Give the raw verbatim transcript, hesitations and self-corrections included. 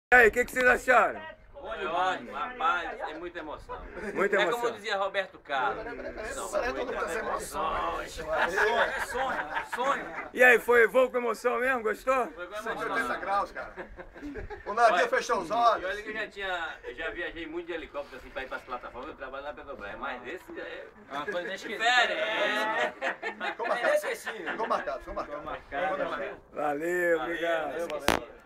E aí, o que, que vocês acharam? Foi ótimo, rapaz, é muita emoção. Muita É emoção. como dizia Roberto Carlos. São muitas emoções. É sonho, sonho. E aí, foi voo com emoção mesmo? Gostou? Foi com cento e oitenta emoção. graus, cara. O navio fechou os E olhos. olha que eu já tinha, eu já viajei muito de helicóptero assim para ir para as plataformas, eu trabalho na Petrobras, mas esse é uma coisa inesquecível. diferente. Ficou marcado. Ficou marcado, ficou marcado. Valeu, obrigado. Valeu,